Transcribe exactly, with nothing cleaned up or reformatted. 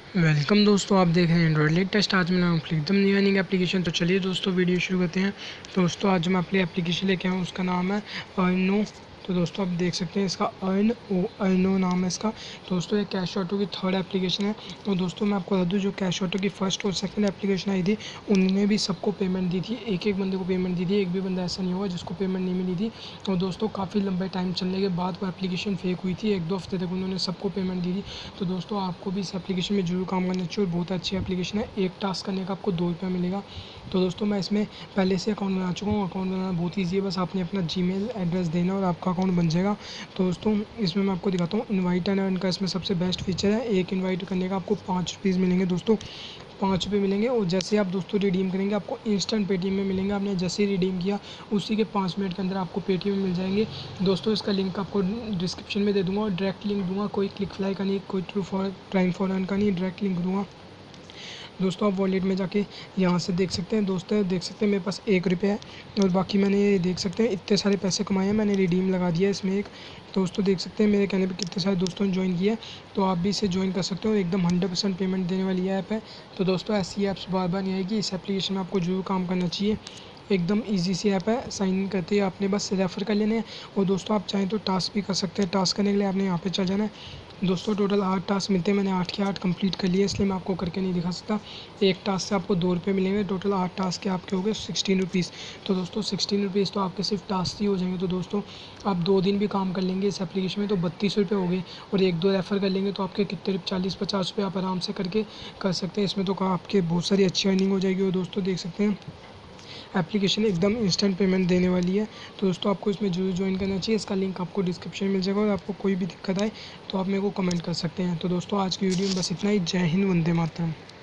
Welcome दोस्तों, आप देख रहे हैं एंड्रॉइड लेटेस्ट। आज मैं नाम एकदम न्यू अर्निंग एप्लीकेशन। तो चलिए दोस्तों वीडियो शुरू करते हैं। तो दोस्तों आज मैं अपनी एप्लीकेशन लेके आया हूँ, उसका नाम है अर्नो। तो दोस्तों आप देख सकते हैं इसका अर्न ओ अर्नो नाम है इसका। तो दोस्तों ये कैश ऑटो की थर्ड एप्लीकेशन है। तो दोस्तों मैं आपको बता दूँ, जो कैश ऑटो की फर्स्ट और सेकंड एप्लीकेशन आई थी उन्होंने भी सबको पेमेंट दी थी, एक एक बंदे को पेमेंट दी थी। एक भी बंदा ऐसा नहीं हुआ जिसको पेमेंट नहीं मिली थी। और दोस्तों काफ़ी लंबे टाइम चलने के बाद वो एप्लीकेशन फेक हुई थी, एक दो हफ्ते तक उन्होंने सबको पेमेंट दी थी। तो दोस्तों आपको भी इस एप्लीकेशन में जरूर काम करना चाहिए और बहुत अच्छी एप्लीकेशन है। एक टास्क करने का आपको दो रुपये मिलेगा। तो दोस्तों मैं इसमें पहले से अकाउंट बना चुका हूँ। अकाउंट बनाना बहुत ईजी है, बस आपने अपना जीमेल एड्रेस देना और आपका अकाउंट बन जाएगा। तो दोस्तों इसमें मैं आपको दिखाता हूँ इनवाइट एंड अर्न का इसमें सबसे बेस्ट फीचर है। एक इनवाइट करने का आपको पाँच रुपीज़ मिलेंगे दोस्तों, पाँच रुपये मिलेंगे। और जैसे आप दोस्तों रिडीम करेंगे आपको इंस्टेंट पेटीएम में मिलेंगे। आपने जैसे ही रिडीम किया उसी के पाँच मिनट के अंदर आपको पेटीएम में मिल जाएंगे दोस्तों। इसका लिंक आपको डिस्क्रिप्शन में दे दूँगा और डायरेक्ट लिंक दूँगा। कोई क्लिक फ्लाई का नहीं, कोई true for prime for earn का नहीं, डायरेक्ट लिंक दूँगा दोस्तों। आप वॉलेट में जाके यहाँ से देख सकते हैं दोस्तों, देख सकते हैं मेरे पास एक रुपये है और बाकी मैंने ये देख सकते हैं इतने सारे पैसे कमाए हैं। मैंने रिडीम लगा दिया इसमें एक। दोस्तों देख सकते हैं मेरे कहने पे कितने सारे दोस्तों ने ज्वाइन किया है। तो आप भी इसे ज्वाइन कर सकते हो, एकदम हंड्रेड परसेंट पेमेंट देने वाली ऐप है। तो दोस्तों ऐसी ऐप्स बार बार नहीं आएगी, इस एप्लीकेशन में आपको जरूर काम करना चाहिए। एकदम इजी सी ऐप है, साइन इन करते ही आपने बस रेफ़र कर लेने हैं। और दोस्तों आप चाहें तो टास्क भी कर सकते हैं। टास्क करने के लिए आपने यहाँ पे चल जाना है। दोस्तों टोटल आठ टास्क मिलते हैं, मैंने आठ के आठ कंप्लीट कर लिए, इसलिए मैं आपको करके नहीं दिखा सकता। एक टास्क से आपको दो रुपये मिलेंगे, टोटल आठ टास्क के आपके हो गए सिक्सटीन रुपीज़। तो दोस्तों सिक्सटीन रुपीज़ तो आपके सिर्फ टास्क ही हो जाएंगे। तो दोस्तों आप दो दिन भी काम कर लेंगे इस एप्लीकेशन में तो बत्तीस रुपये हो गए। और एक दो रेफ़र कर लेंगे तो आपके कितने चालीस पचास रुपये आप आराम से करके कर सकते हैं। इसमें तो आपके बहुत सारी अच्छी अर्निंग हो जाएगी। और दोस्तों देख सकते हैं एप्लीकेशन एकदम इंस्टेंट पेमेंट देने वाली है। तो दोस्तों आपको इसमें जरूर ज्वाइन करना चाहिए। इसका लिंक आपको डिस्क्रिप्शन में मिल जाएगा और आपको कोई भी दिक्कत आए तो आप मेरे को कमेंट कर सकते हैं। तो दोस्तों आज की वीडियो में बस इतना ही। जय हिंद, वंदे मातरम।